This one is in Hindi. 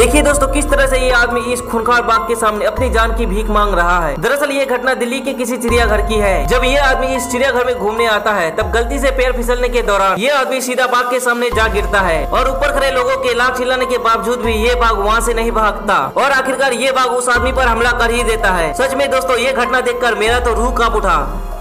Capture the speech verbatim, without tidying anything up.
देखिए दोस्तों किस तरह से ये आदमी इस खूंखार बाघ के सामने अपनी जान की भीख मांग रहा है। दरअसल ये घटना दिल्ली के किसी चिड़ियाघर की है। जब ये आदमी इस चिड़ियाघर में घूमने आता है तब गलती से पैर फिसलने के दौरान ये आदमी सीधा बाघ के सामने जा गिरता है और ऊपर खड़े लोगों के लाख चिल्लाने के बावजूद भी ये बाघ वहाँ से नहीं भागता और आखिरकार ये बाघ उस आदमी पर हमला कर ही देता है। सच में दोस्तों ये घटना देखकर मेरा तो रूह कांप उठा।